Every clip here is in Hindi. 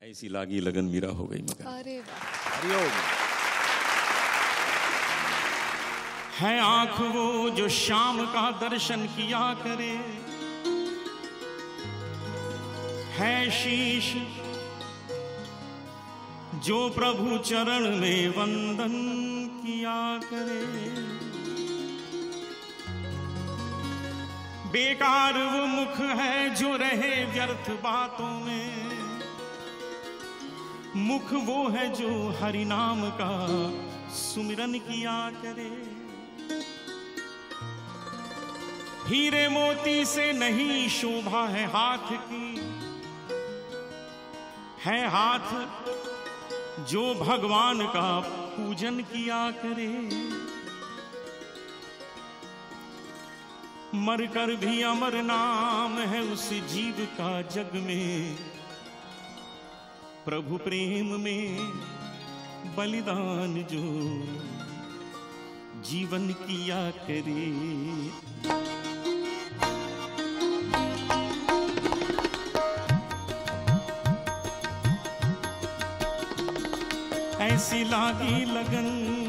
ऐसी लागी लगन मीरा हो गई मगन। अरे वाह। हरिओम। है आंख वो जो शाम का दर्शन किया करे, है शीश जो प्रभु चरण में वंदन किया करे। बेकार वो मुख है जो रहे व्यर्थ बातों में, मुख वो है जो हरि नाम का सुमिरन किया करे। हीरे मोती से नहीं शोभा है हाथ की, है हाथ जो भगवान का पूजन किया करे। मरकर भी अमर नाम है उस जीव का जग में, प्रभु प्रेम में बलिदान जो जीवन किया करे। ऐसी लागी लगन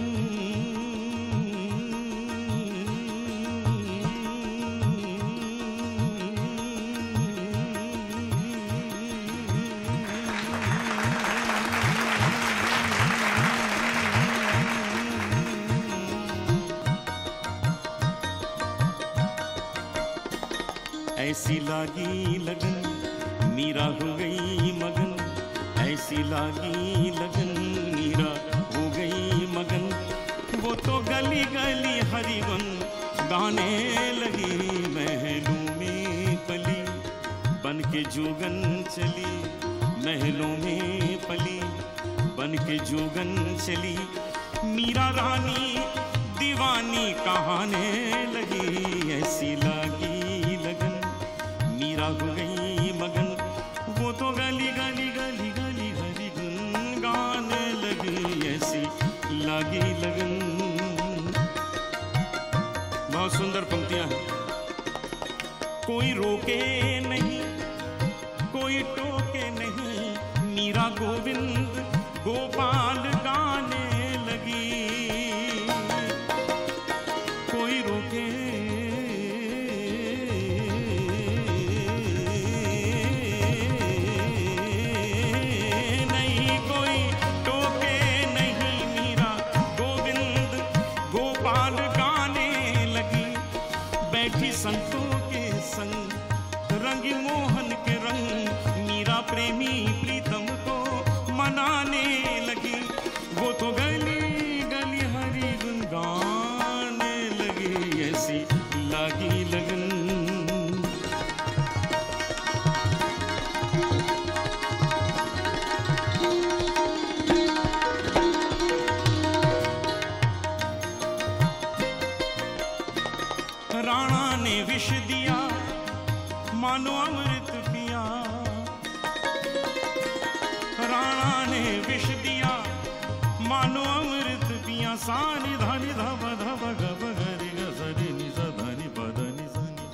ऐसी लागी लगन मीरा हो गई मगन, ऐसी लागी लगन मीरा हो गई मगन। वो तो गली गली हरि गुन गाने लगी, महलों में पली बन के जोगन चली, महलों में पली बन के जोगन चली। मीरा रानी दीवानी कहाने लगी, ऐसी लागी लगन मीरा हो गई मगन। वो तो गली गली गली गली हरि गुन गाने लगी, ऐसी लागी लगन। बहुत सुंदर पंक्तियां हैं। कोई रोके नहीं कोई टोके नहीं, मीरा गोविंद गोपाल गाने लगी। कोई रोके संतों के संग रंग मोहन के रंग, मीरा प्रेमी प्रीतम को मनाने लगी। वो तो गली गली हरि गुन गाने लगी, ऐसी लागी लगन। राणा ने विष दिया मानो अमृत पिया, राणा ने विष दिया मानो अमृत पिया। सानि धनि धब धब गब गरि गरि नि स धनि पद नि स नि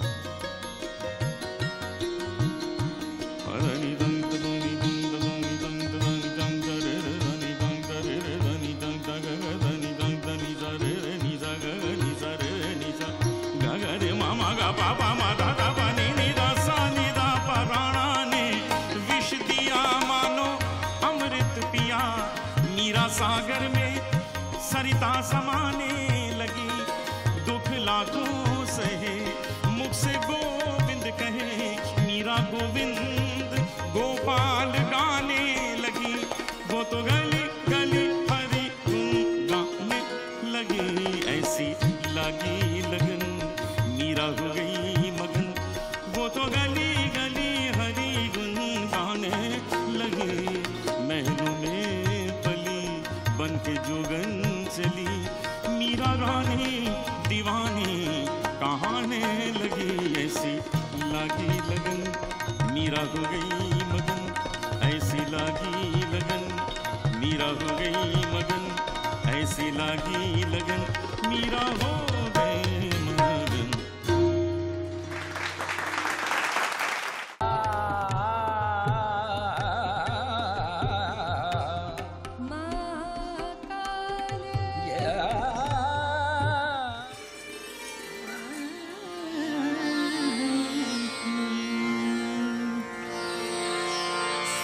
पदनि दंत धनि दंत धनि दंत दंत रे धनि दंत रे धनि दंत ग धनि दंत नि स रे नि स ग नि स रे नि स गरे मामा गा पापा माता दा पानी निदा सा निदा। राणा ने विष दिया मानो अमृत पिया, मीरा सागर में सरिता समाने लगी। दुख लाखों सहे मुख से गोविंद कहे, मीरा गोविंद गोपाल गाने लगी। वो तो गली गली हरि गुन गाने लगी, ऐसी लागी लगन मीरा हो गई मगन। वो तो गली गली हरि गुन गाने लगी, महलों में पली बन के जोगन चली। मीरा रानी दीवानी कहाने लगी, ऐसी लागी लगन मीरा हो गई मगन, ऐसी लागी लगन मीरा हो गई मगन, ऐसी लागी लगन मीरा हो गई मगन।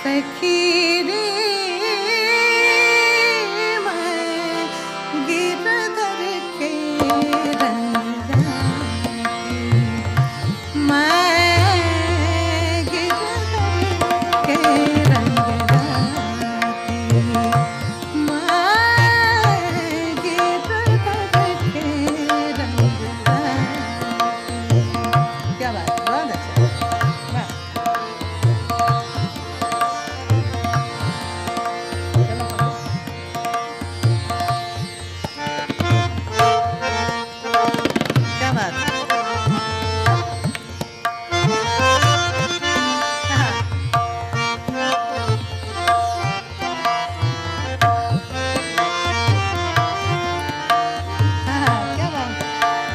सखी रे मैं गिरधर के रंग गाती, मैं गिरधर के रंग गाती, मैं गिरधर के रंग गाती। क्या बात है, बहुत अच्छा। वाह। क्या बात है। हाँ, हाँ, क्या बात है।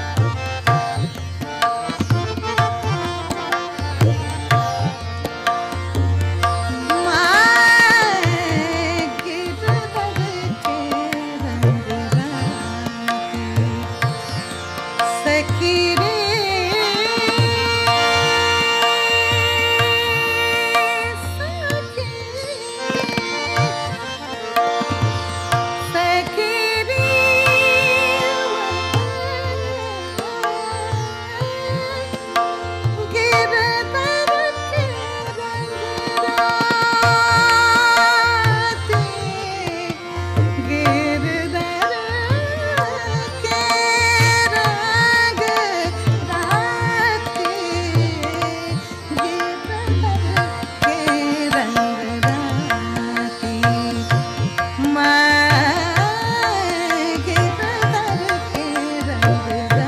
मैं गिरधर के रंग गाती, सखी रे सखी रे गिरधर के रंग गाती, गिरधर के रंग गाती, गिरधर के रंग गाती, मैं गिरधर के रंग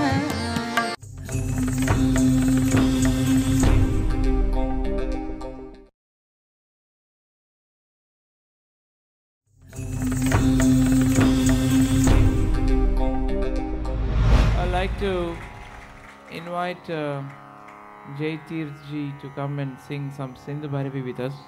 गाती। I'd like to invite Jai Tirth ji to come and sing some Sindhu Bharavi with us.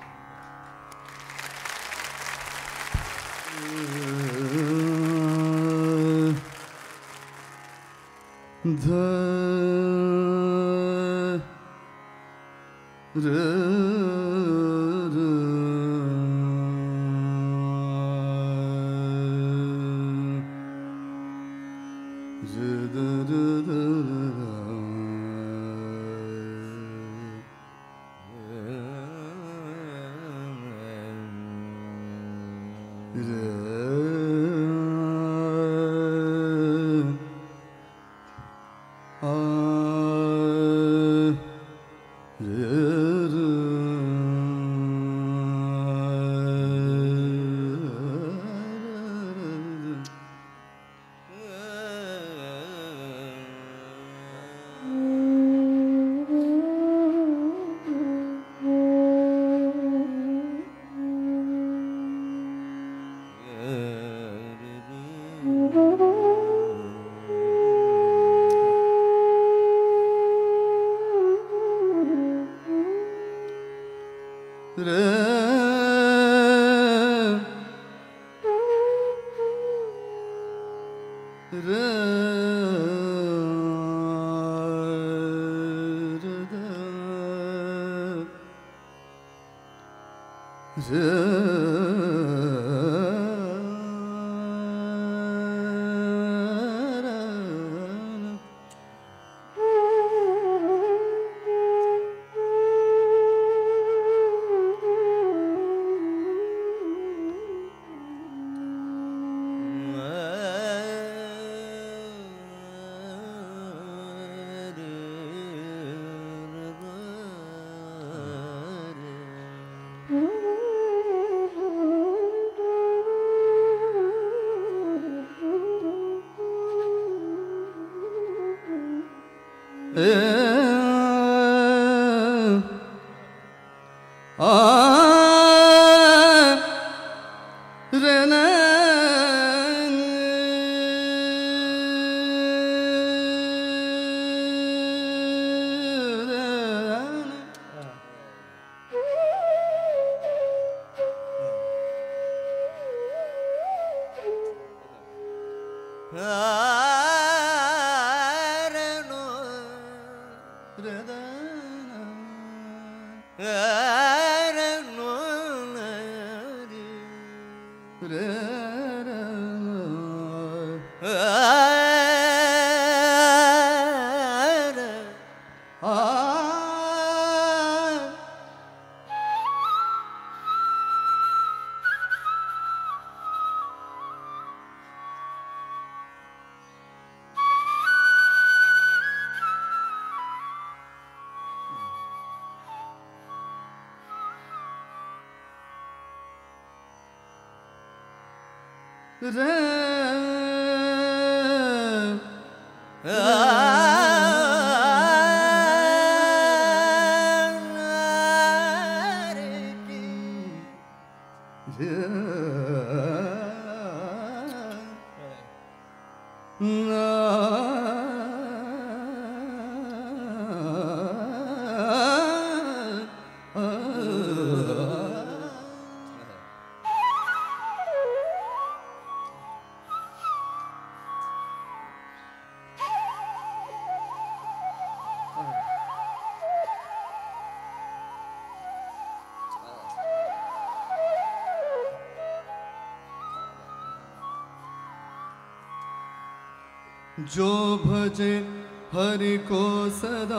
जो भजे हरि को सदा,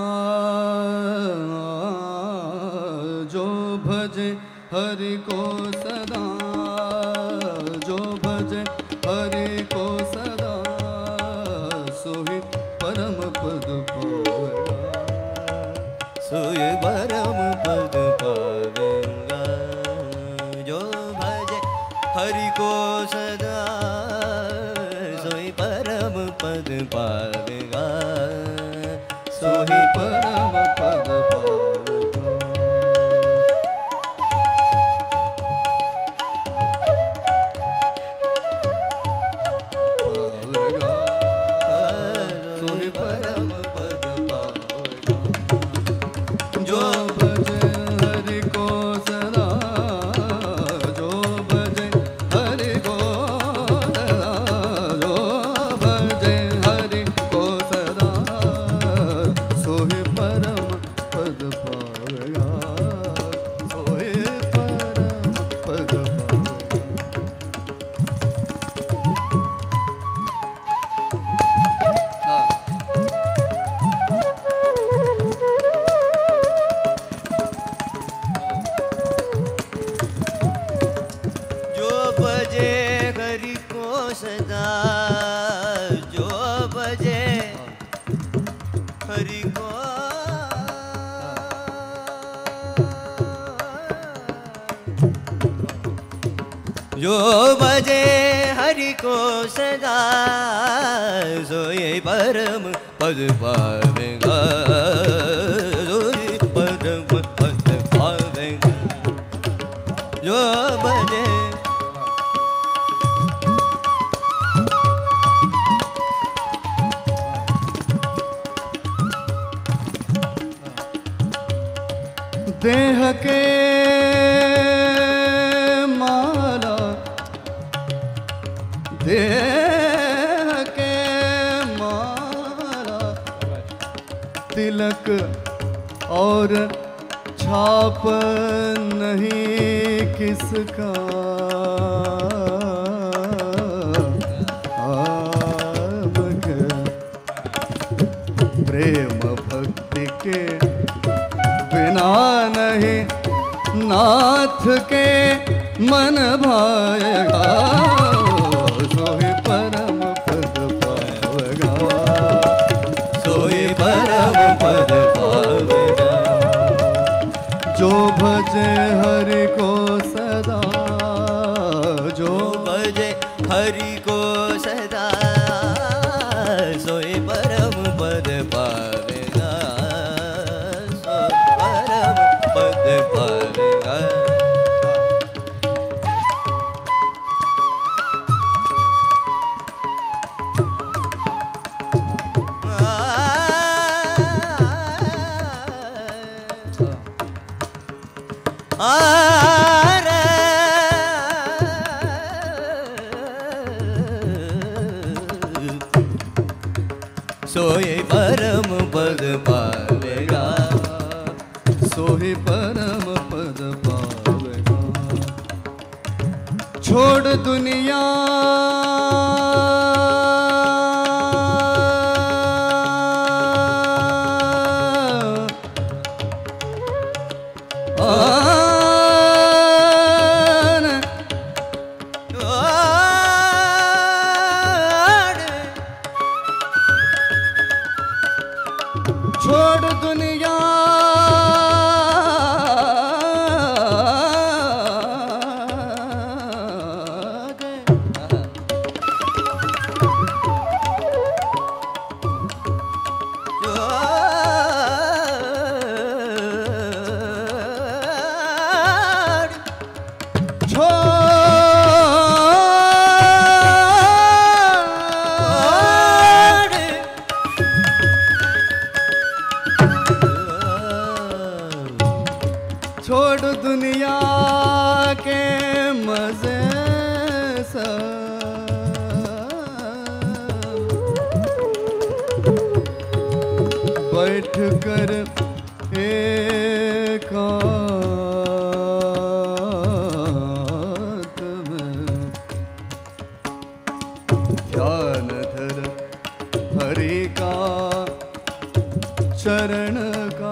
जो भजे हरि को सदा, जो भजे हरि को सदा, सोहि परम पद पावेगा, सोहि परम पद पावेगा। जो भजे हरि को सदा, पद पावेगा, सोहि परम पद पावेगा। सोहि परम पद पावेगा। जो भजे हरि को सदा, जो भजे हरि को सदा, जो भजे हरि को सदा, सोहि परम पद पावेगा, सोहि परम पद पावेगा। जो भजे हरि को सदा, जो भजे हरि को, जो भजे हरि को सदा, सोहि परम पद पावेगा, सोहि परम पद पावेगा। जो भजे देह के माला, देह के माला, तिलक और छाप नहीं किसका, आमग प्रेम भक्ति के बिना नहीं नाथ के मन भाएगा, सोहि परम पद पावेगा, सोहि परम पद पावेगा। जो भजे हरि को सदा, जो भजे हरि को सदा, सोहि परम पद पावेगा, सोहि परम पद पावेगा। छोड़ दुनिया छोड़ दुनिया छोड़ दुनिया के मजे बैठ कर एकांत में ध्यान धर हरि का चरण का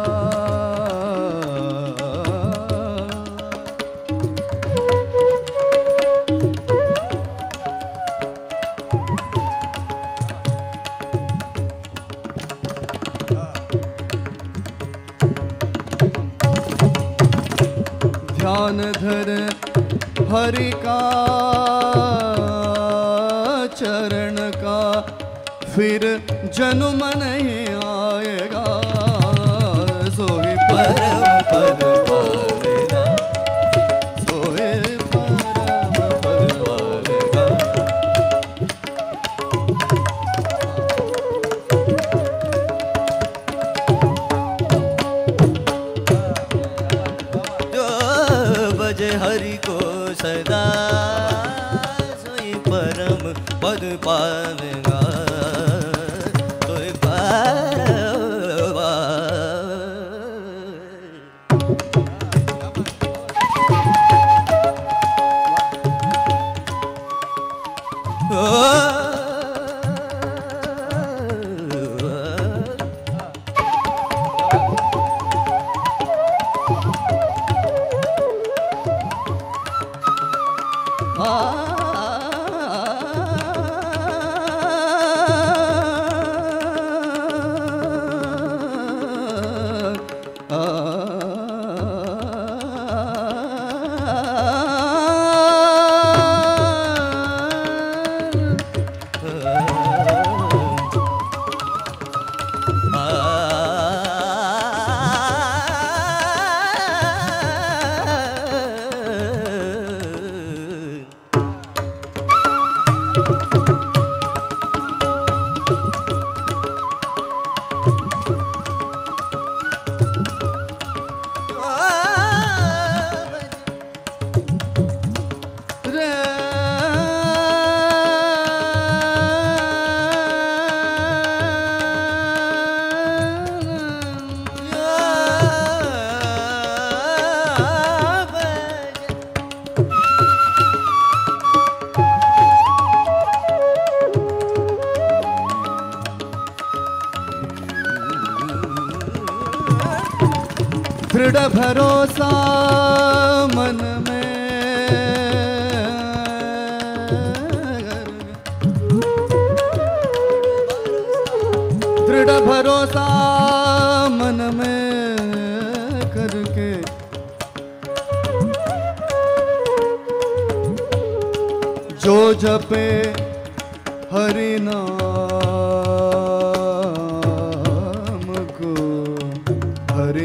ध्यान धर हरि का चरण का फिर जन्म नहीं आएगा सोई परम पद पावेगा सोई परम पद पावेगा हरि को सदा सोई परम पद पावेगा सोई दृढ़ भरोसा मन में दृढ़ भरोसा मन में करके जो जपे हरि नाम को हरि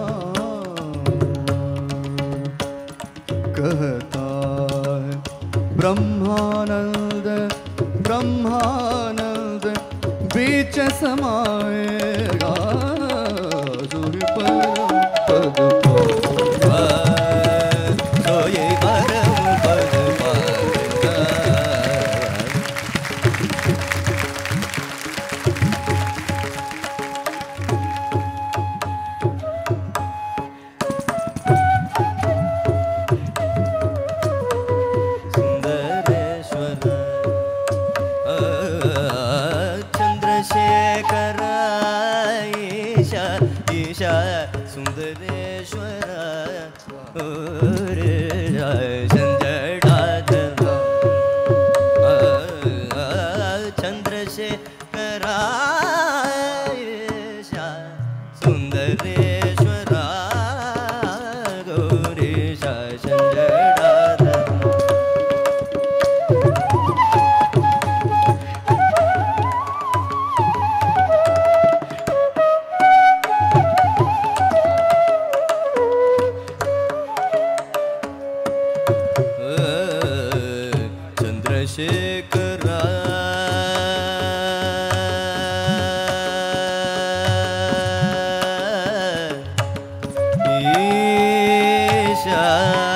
कहता है ब्रह्मानंद ब्रह्मानंद बीच समाएगा सूर्य परम पद पावेगा सोई परम पद पावेगा चंद्रशेखरा ईशा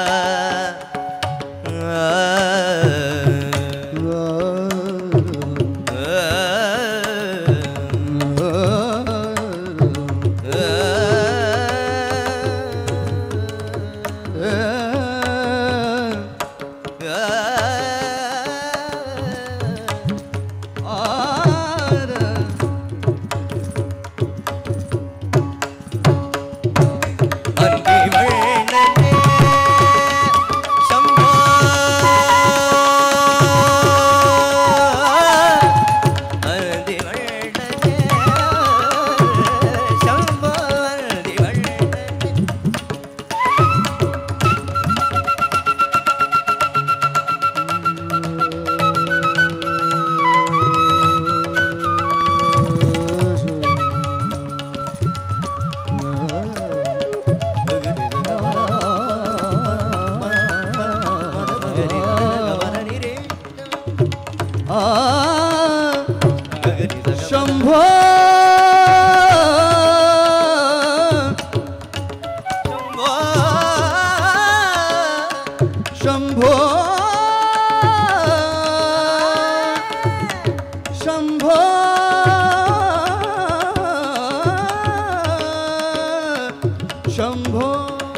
शंभो शंभो शंभो शंभो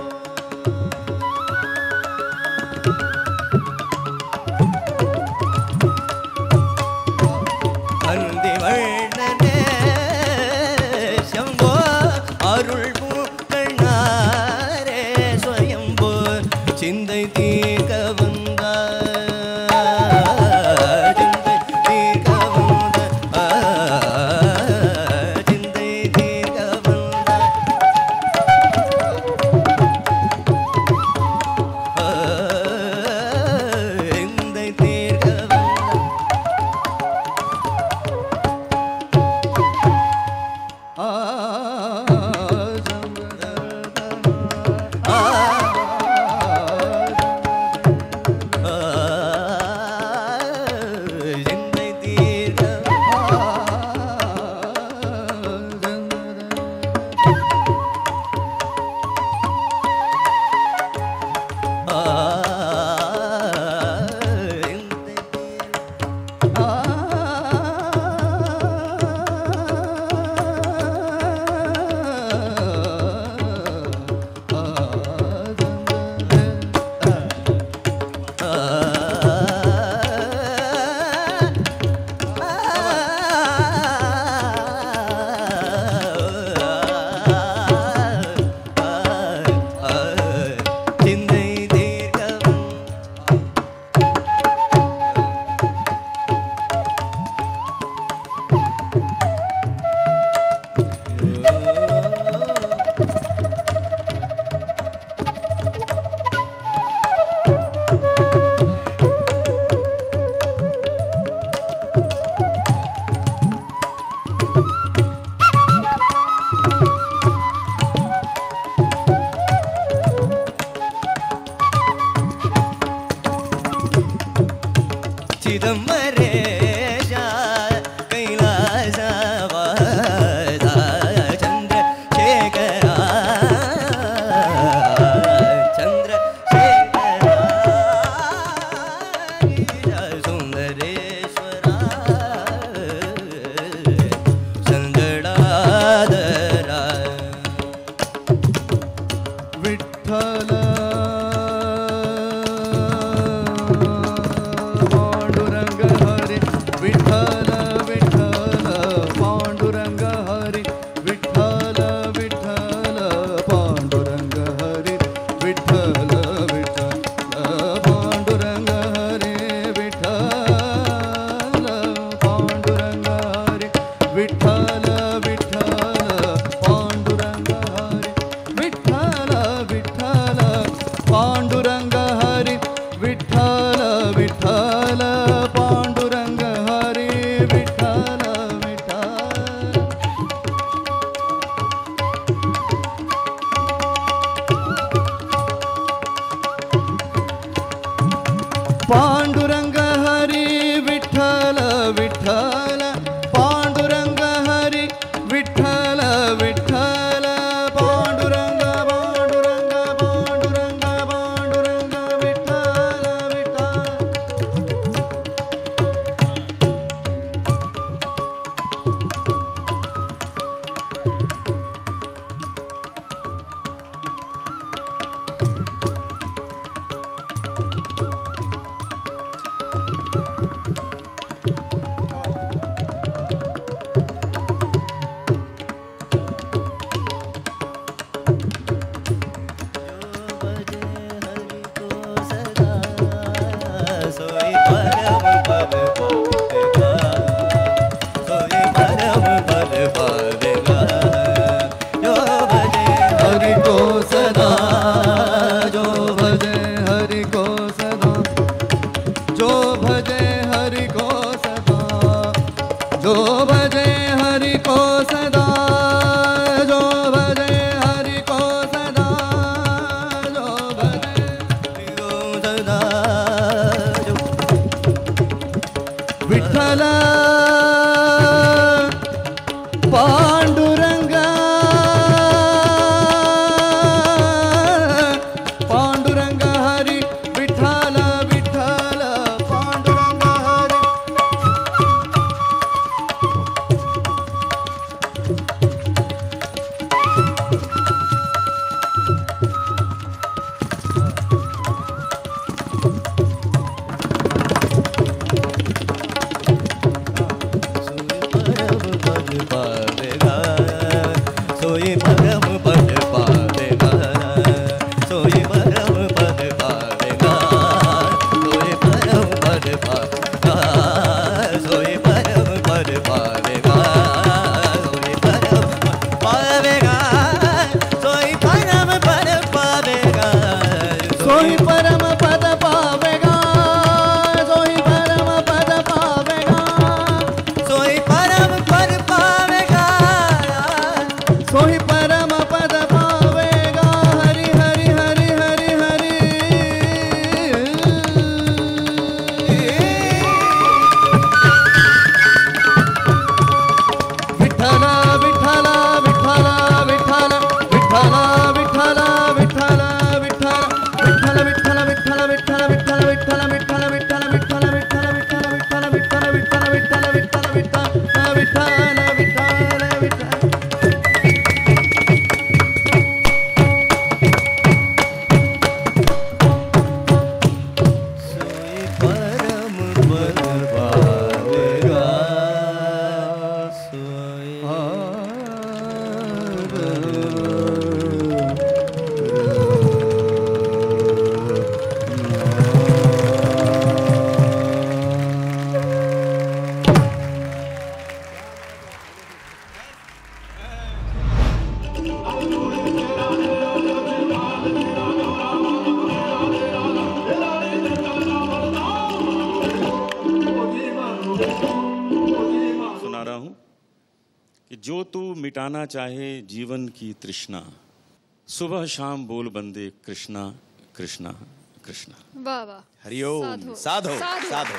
चिंதை தீர்க்க வந்தாய் சிந்தை தீர்க்க வந்தாய் சிந்தை தீர்க்க வந்தாய் சிந்தை தீர்க்க चिदंबरेशा कैलासवासा चंद्रशेखरा चंद्रशेखरा सुंदरेश्वरा संजडाधरा विठ्ठल पांडुरंग हरी जो तू मिटाना चाहे जीवन की तृष्णा, सुबह शाम बोल बंदे कृष्णा कृष्णा कृष्णा। वाह वाह, हरिओम। साधो साधो।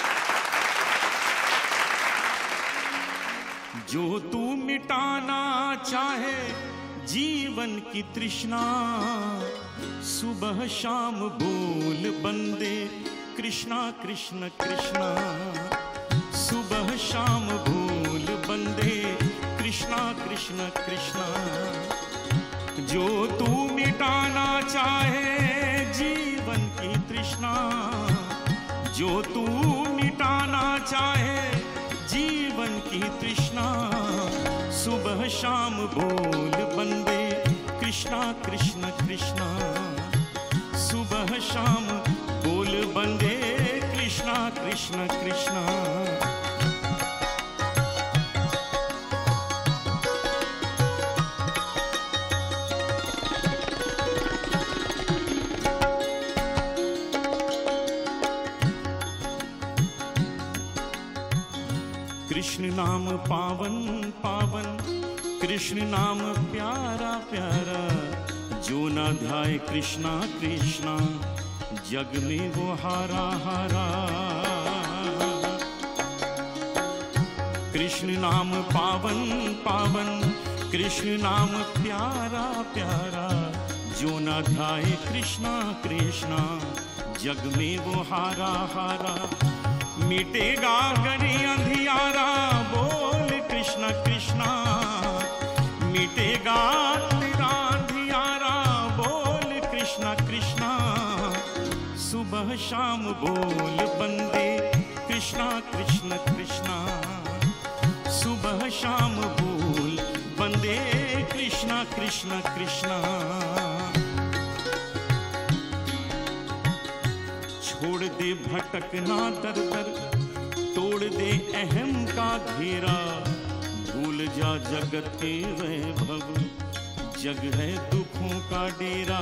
जो तू मिटाना चाहे जीवन की तृष्णा, सुबह शाम बोल बंदे कृष्णा कृष्ण कृष्णा। सुबह शाम बोल बंदे कृष्णा कृष्ण कृष्णा। जो तू मिटाना चाहे जीवन की तृष्णा, जो तू मिटाना चाहे जीवन की तृष्णा, सुबह शाम बोल बंदे कृष्णा कृष्ण कृष्णा। सुबह शाम बोल बंदे कृष्णा कृष्ण कृष्णा। कृष्ण नाम पावन पावन, कृष्ण नाम प्यारा प्यारा। जो ना ध्याए कृष्णा कृष्णा, जग में वो हारा हारा। कृष्ण नाम पावन पावन, कृष्ण नाम प्यारा प्यारा। जो ना ध्याए कृष्णा कृष्णा, जग में वो हारा हारा। मिटेगा गरी अंधियारा, बोल कृष्ण कृष्णा। मिटेगा तेरा अंधियारा, बोल कृष्ण कृष्णा। सुबह शाम बोल बंदे कृष्णा कृष्ण कृष्णा। सुबह शाम बोल बंदे कृष्णा कृष्ण कृष्णा। छोड़ दे भटकना दर दर, तोड़ दे अहम का घेरा, भूल जा जगत के वैभव, जग है दुखों का डेरा।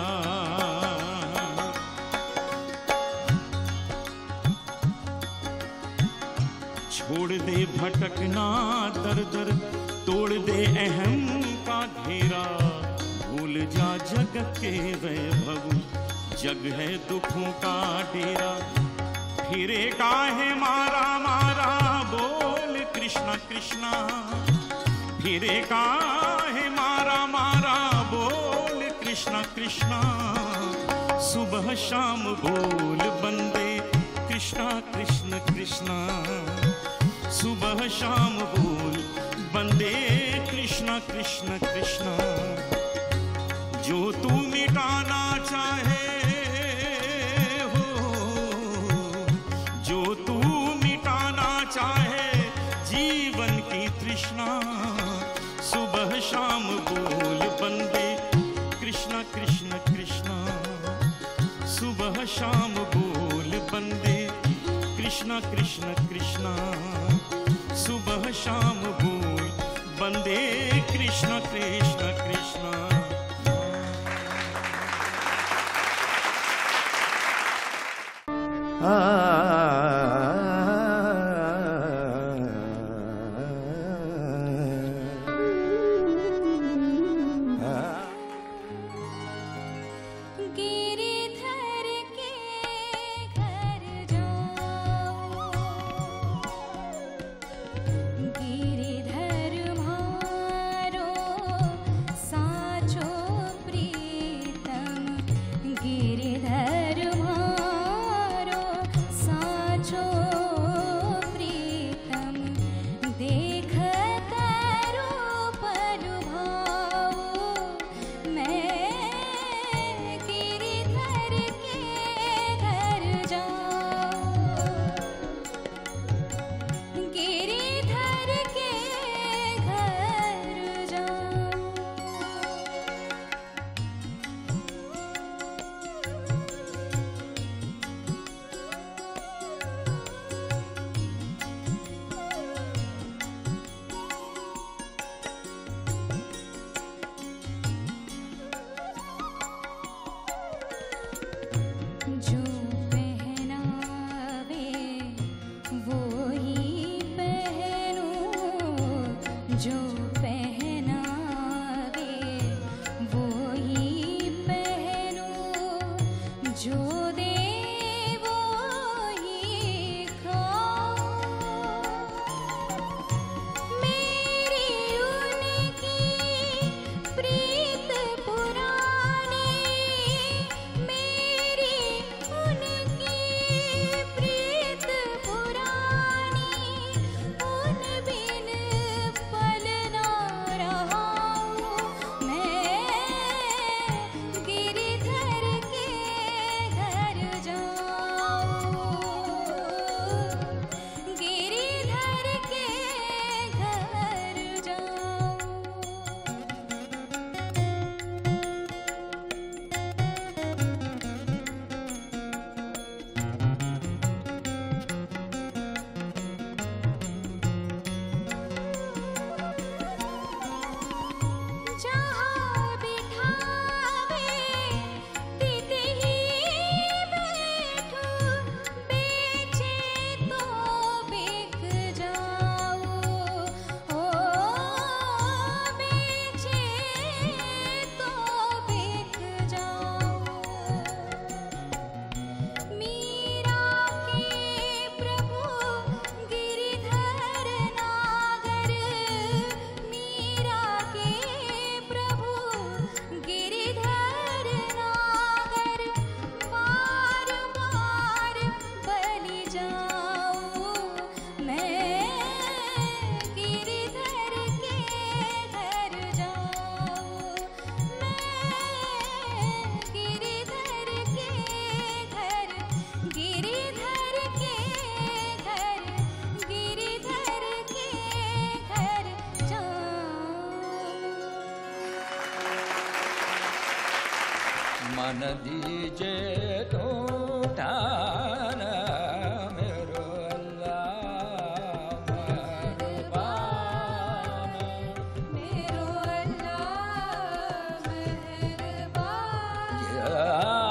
छोड़ दे भटकना दर दर, तोड़ दे अहम का घेरा, भूल जा जगत के वैभव, जग है दुखों का डेरा। फिरे काहे मारा मारा बोल कृष्णा कृष्णा। फिरे काहे मारा मारा बोल कृष्णा कृष्णा। सुबह शाम बोल बंदे कृष्णा कृष्ण कृष्णा। सुबह शाम बोल बंदे कृष्णा कृष्ण कृष्णा। जो तू मिटाना चाहे हो, जो तू मिटाना चाहे जीवन की तृष्णा, सुबह शाम बोल बंदे कृष्णा कृष्ण कृष्णा। सुबह शाम बोल बंदे कृष्णा कृष्ण कृष्णा। सुबह शाम बोल बंदे कृष्ण कृष्ण कृष्ण। गिरिधर के घर जाओ, गिरिधर मारो साचो प्रीतम, गिरिधर मारो साचो मन दीजे तो ठान मेरो अल्लाह मेहरबान मेरो अल्लाह मेहरबान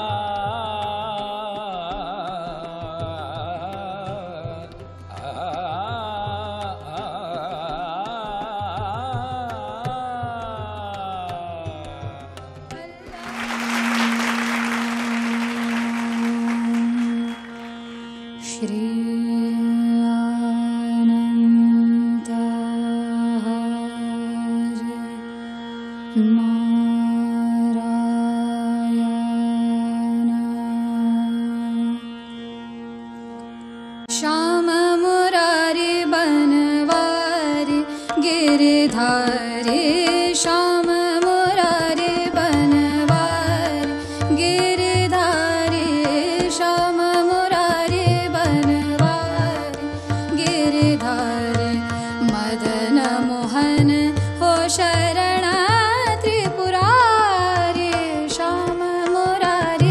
श्री श्याम मुरारी बनवारी गिरिधारी श्याम मुरारी बनवारी गिरिधारी श्याम मुरारी बनवारी गिरिधारी मदन मोहन हो शरणा त्रिपुरारी श्याम मुरारी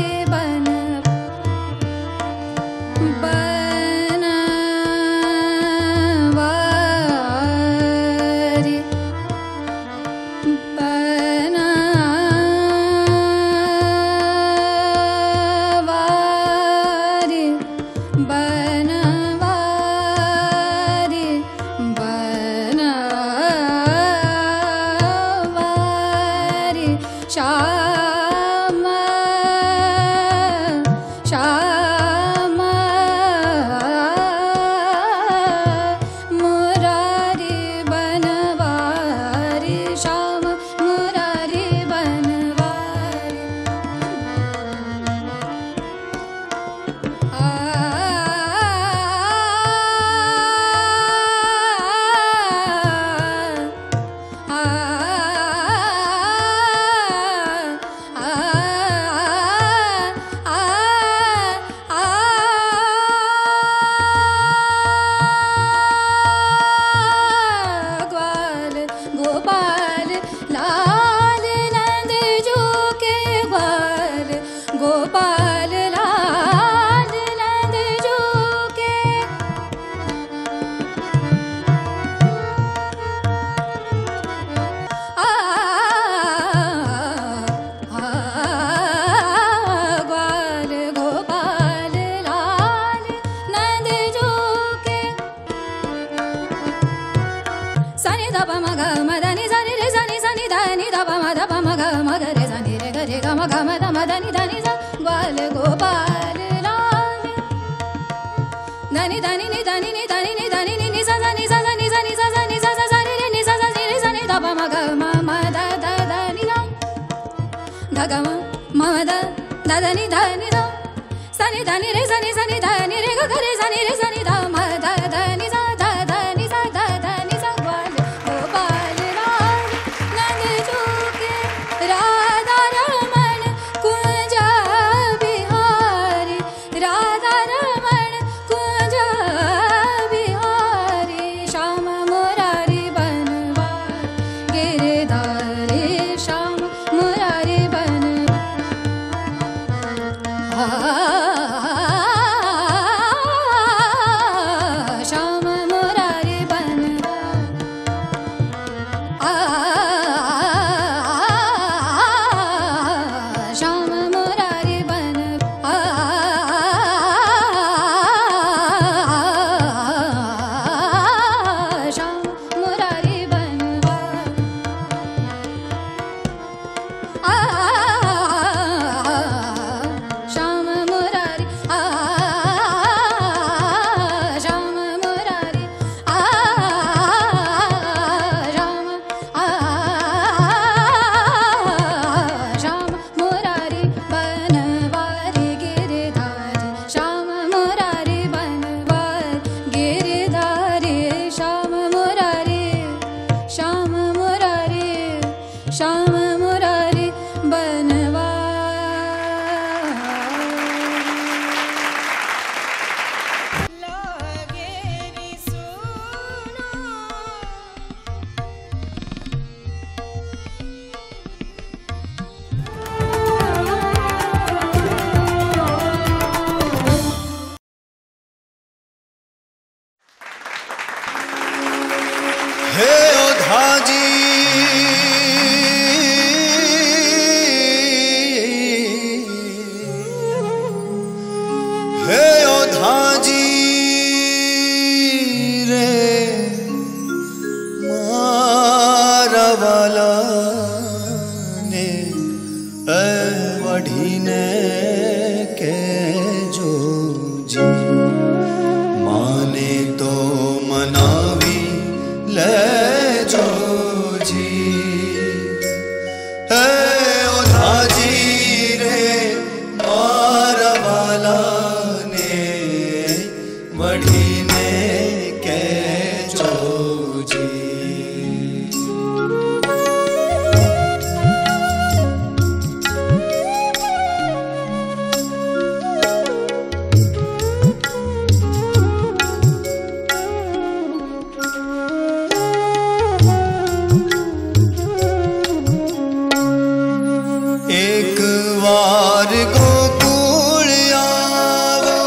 वढ़ीने के जो जी। एक वार गोकुल आवो,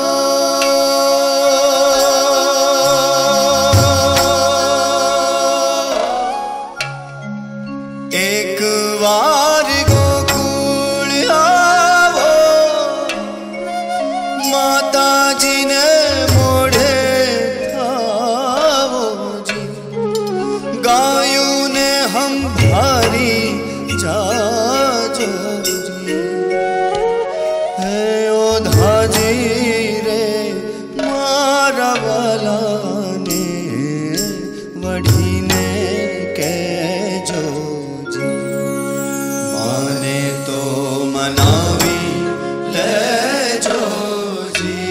एक वार गोकुल आवो, माता जी ने मोढ़े थावो जी। गायों ने हम भारी जाजो जी। है ओधा जी रे मारा वाला ने वढ़ीने के जो जी। माने तो मनावी ले जो जी।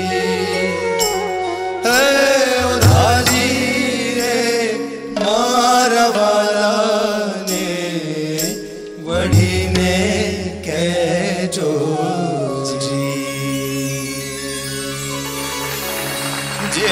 है ओधा जी रे मारा वाला ने वढ़ीने के जो जी। जे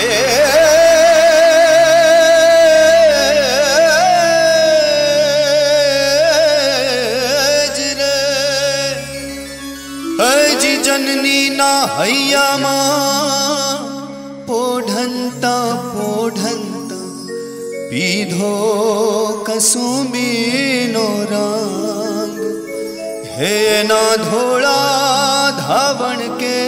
जी जननी ना हैया मां पोढ़ंता पोढ़ंता पीधो कसुंबी नो रंग। हे ना धोड़ा धावण के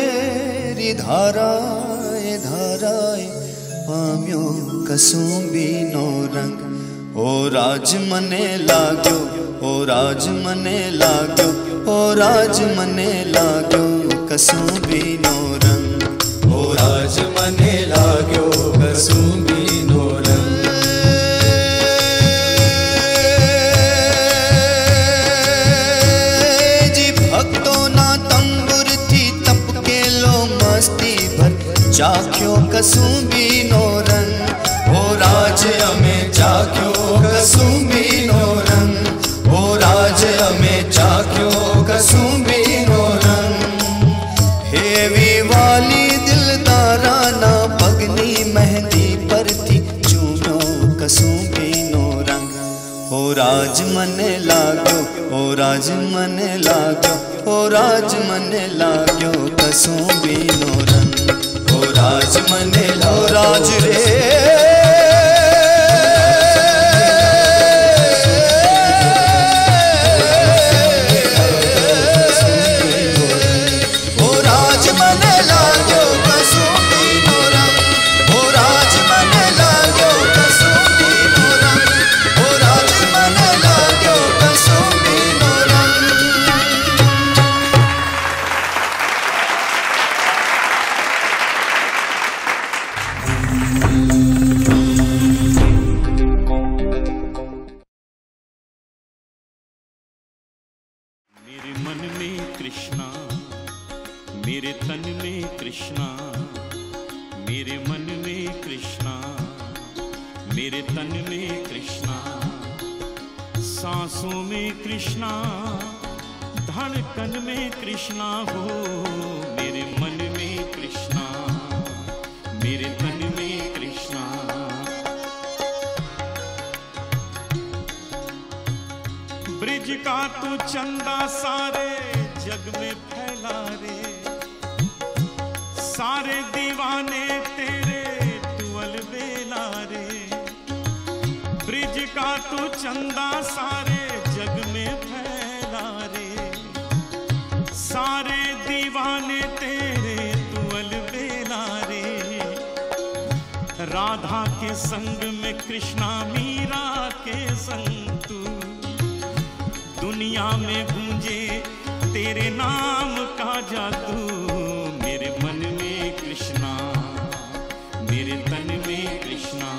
धाराए धाराए पाम्यो कसुंबी नो रंग। ओ राज मने लाग्यो, ओ राज मने लाग्यो, ओ राज मने लाग्यो कसुंबी नो रंग। ओ राज मने लाग्यो कसुंबी नो रंग। जी भक्तों ना तंबुर थी तप के लो मस्ती भर चाख्यो कसुंबी नो रंग। ओ राज में चाख्यो कसुंबी नो रंग। ओ राज में चाख्यो कसुंबी नो रंग। हेवी वाली दिलदारा ना पगनी मेहंदी पर थी चूम्यो कसुंबी नो रंग। ओ राज मने लाग्यो, ओ राज मने लाग्यो, ओ राज मने लाग्यो कसुंबी नो रंग। ओ राज मने लो राज रे मेरे तन में कृष्णा, मेरे मन में कृष्णा, मेरे तन में कृष्णा, सांसों में कृष्णा, धड़कन में कृष्णा हो। मेरे मन में कृष्णा, मेरे तन में कृष्णा। ब्रिज का तू चंदा सारे जग में फैला रे, सारे दीवाने तेरे तू अलबेला रे। ब्रिज का तू चंदा सारे जग में फैला रे, सारे दीवाने तेरे तू अलबेला रे। राधा के संग में कृष्णा, मीरा के संग तू, दुनिया में गूंजे तेरे नाम का जादू। मेरे मन में कृष्णा, मेरे तन में कृष्णा।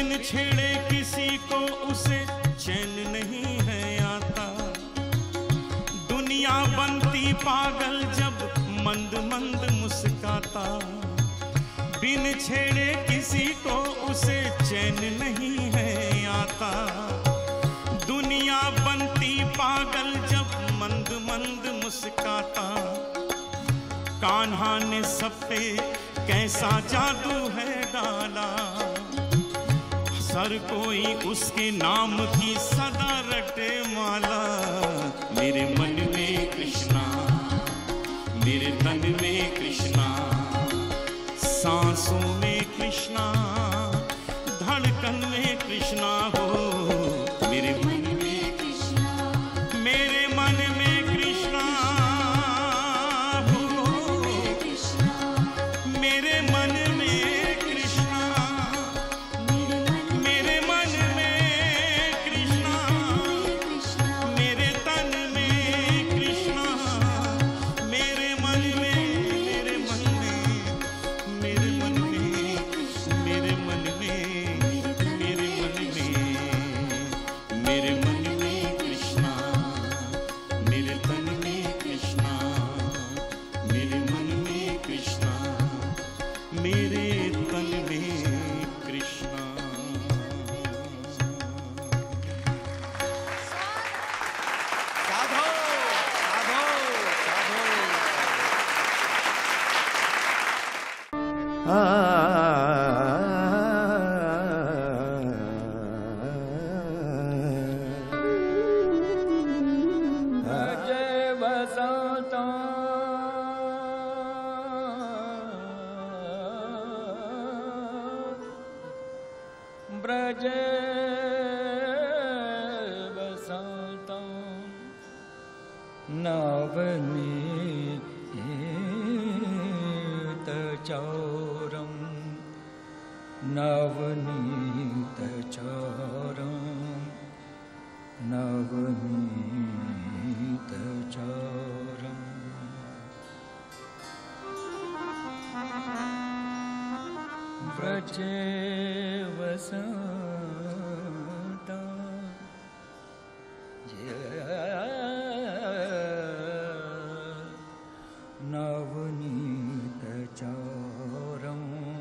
बिन छेड़े किसी को उसे चैन नहीं है आता। दुनिया बनती पागल जब मंद मंद मुस्काता। बिन छेड़े किसी को उसे चैन नहीं है आता। दुनिया बनती पागल जब मंद मंद मुस्काता। कान्हा ने सब पे कैसा जादू है डाला। सर कोई उसके नाम की सदा रटे माला। मेरे मन में कृष्णा, मेरे तन में कृष्णा, सांसों में कृष्णा, धड़कन में कृष्णा हो। मेरे मन में कृष्णा, मेरे मन में कृष्णा हो। मेरे मन में कृष्णा, मेरे मन में कृष्णा, मेरे तन में कृष्णा, मेरे मन में, मेरे मन में, मेरे मन में, मेरे मन में, मेरे मन में, मेरे मन में कृष्णा, मेरे तन में कृष्णा, मेरे मन में कृष्णा, मेरे तन में कृष्णा। साधो साधो जय बसंत ब्रज बसंत नवनीत चौरम नवनीत चौरम नवनीत चौरम व्रजे वसंत नवनीत चौरम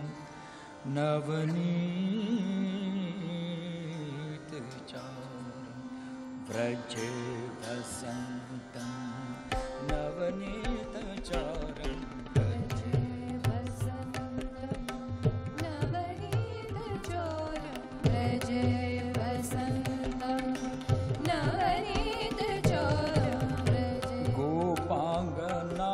नवनीत चौरम व्रजे वसंतं नवनीत चौरम गोपांगना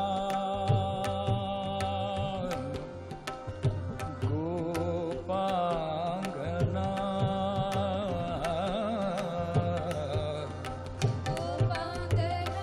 गोपांगना गोपांगना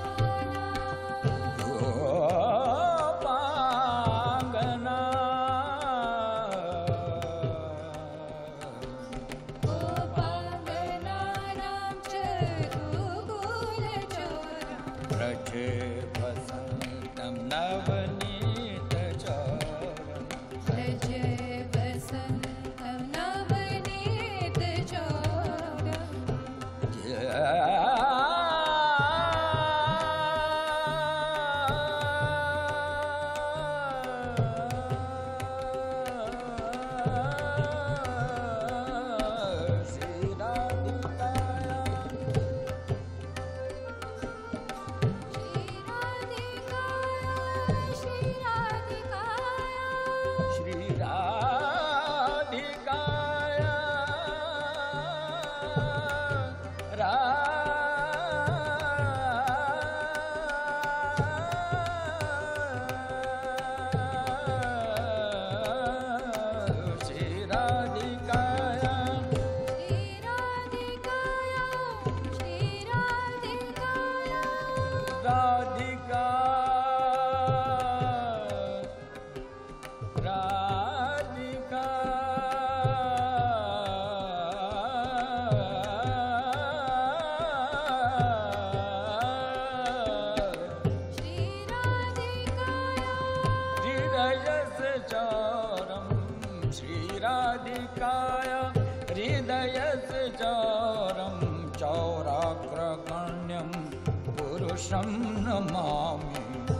पुरुषं नमामि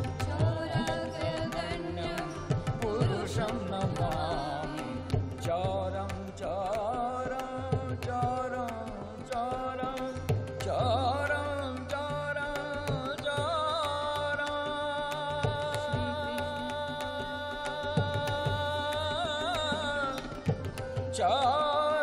पुरुषं नमामि चारं चारं चारं चारं चारं चारं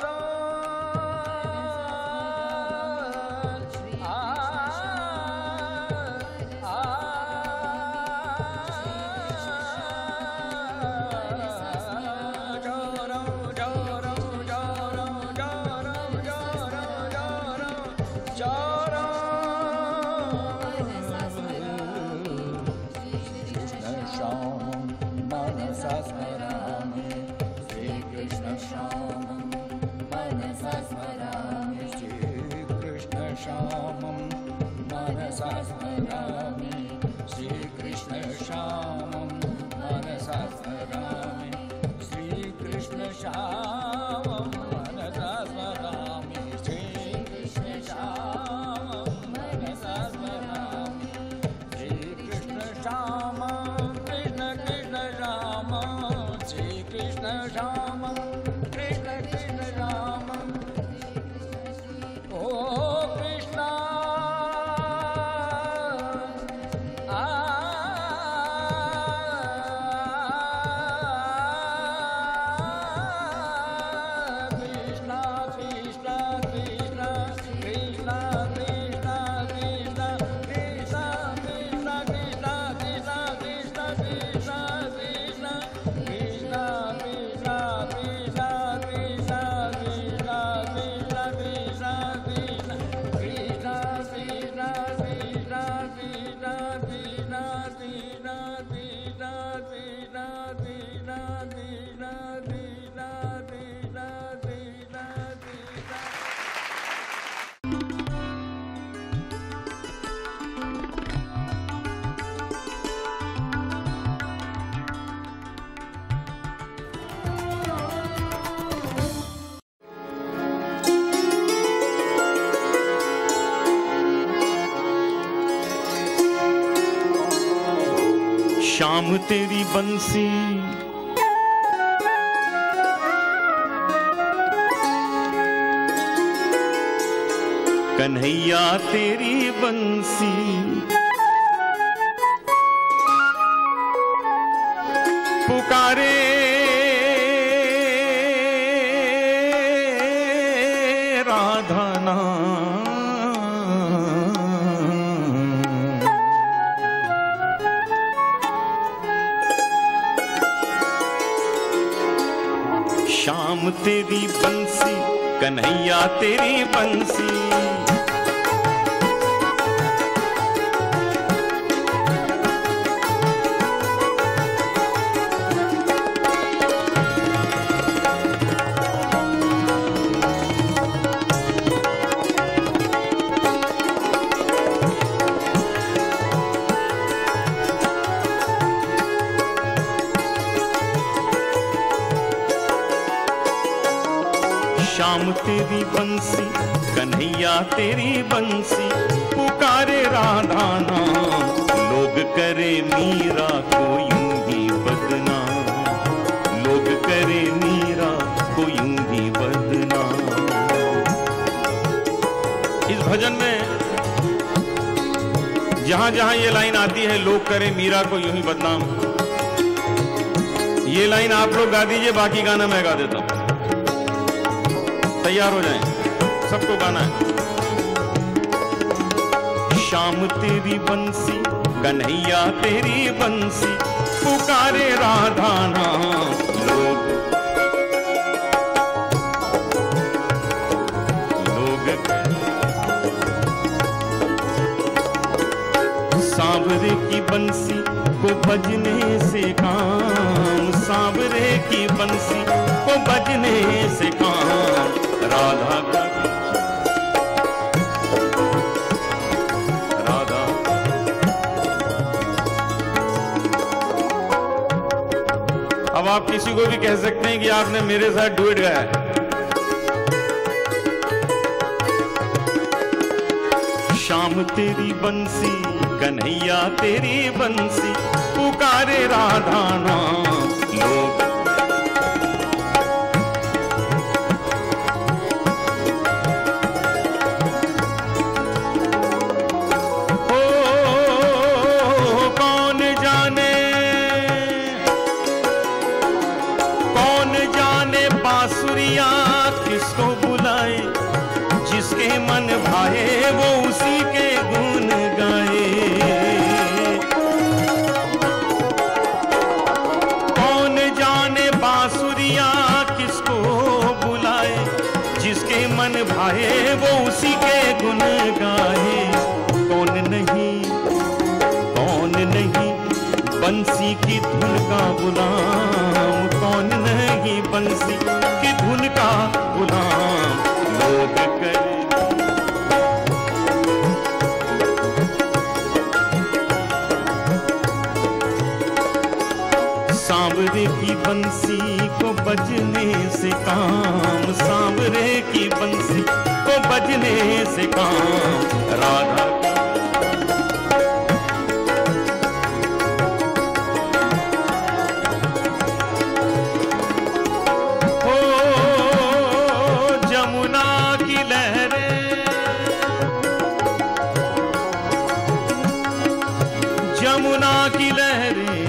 शाम तेरी बंसी कन्हैया तेरी बंसी पुकारे राधा ना शाम तेरी बंसी कन्हैया तेरी बंसी शाम तेरी बंसी कन्हैया तेरी बंसी पुकारे राधा नाम लोग करे मीरा को यूं ही बदनाम लोग करे मीरा को यूं ही बदनाम। इस भजन में जहां जहां ये लाइन आती है लोग करे मीरा को यूं ही बदनाम, ये लाइन आप लोग गा दीजिए, बाकी गाना मैं गा देता हूं। तैयार हो जाएं, सबको गाना है। शाम तेरी बंसी कन्हैया तेरी बंसी पुकारे राधा नाम लोग सांवरे की बंसी को बजने से काम, सांवरे की बंसी को बजने से काम राधा का राधा। अब आप किसी को भी कह सकते हैं कि आपने मेरे साथ डुएट गाया है। शाम तेरी बंसी कन्हैया तेरी बंसी पुकारे राधा नाम लोग। बांसुरिया किसको बुलाए, जिसके मन भाए वो उसी के गुण गाए। कौन जाने बांसुरिया किसको बुलाए, जिसके मन भाए वो उसी के गुण गाए। कौन नहीं बंसी की धुन का गुलाम, कौन नहीं बंसी की धुन का गुलाम लोग करे। सांवरे की बंसी को बजने से काम, सांवरे की बंसी को बजने से काम राधा यमुना की लहरें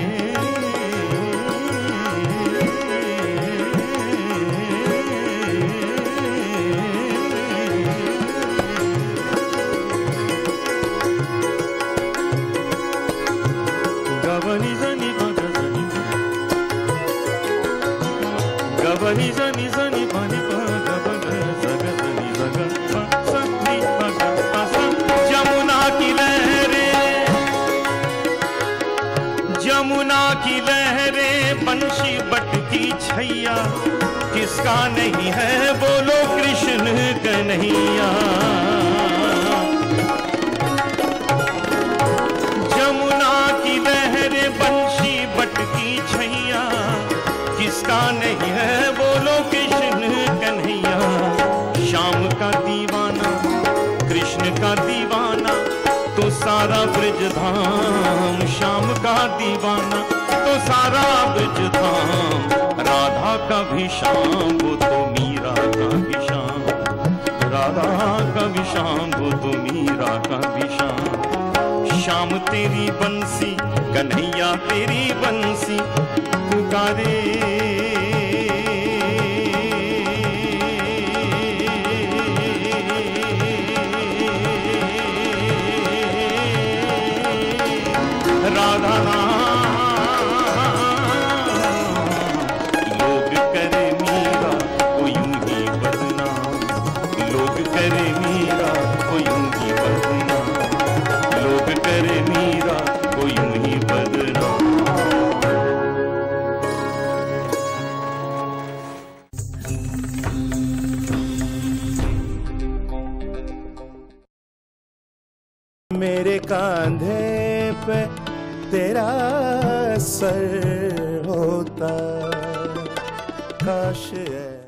गवनी जनी गवनी गवनी जनी जनी पानी यमुना की लहरें बंशी बट की छैया, किसका नहीं है बोलो कृष्ण कन्हैया। यमुना की लहरें बंशी बट की छैया, किसका नहीं है बोलो कृष्ण कन्हैया। श्याम का दीवाना कृष्ण का दीवाना तो सारा ब्रज धाम, श्याम का दीवाना तो सारा ब्रज धाम। राधा का भी श्याम वो तो मीरा का भी श्याम, राधा का भी श्याम वो तो मीरा का भी श्याम। श्याम तेरी बंसी कन्हैया तेरी बंसी पुकारे राधा लोग करे मीरा को यूं ही बदनाम, लोग करे मीरा को यूं ही बदनाम, लोग करे मीरा को यूं ही बदनाम। मेरे कांधे पे तेरा सर होता काश है।